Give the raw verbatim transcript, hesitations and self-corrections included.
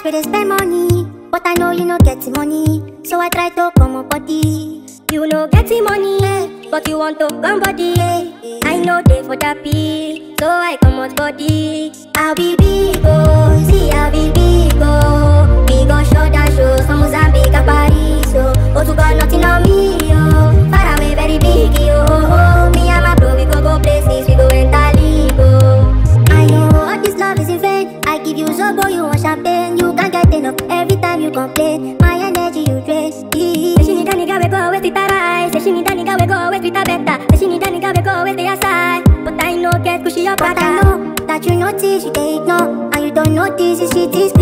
where they spend money, but I know you no get the money, so I try to come up body. You no get the money, but you want to come body. I know they for that pee, so I come out body. I'll be big, oh, see I'll be big, oh. We go show that show, from Mozambique and Paris, oh. Oh, to got nothing on me, oh. Far away, very big, oh, oh, oh. Me and my bro, we go go places, we go enter league, oh. I know all this love is in vain. I give you Zobo, you want champagne. You can't get enough every time you complain. My energy you drain. Say she need a nigga we go with it right. Say she need a nigga we go with it better. Say she need a nigga we go with the aside. But I know get cushy up. But I know that you notice you they ignore, and you don't notice this shit is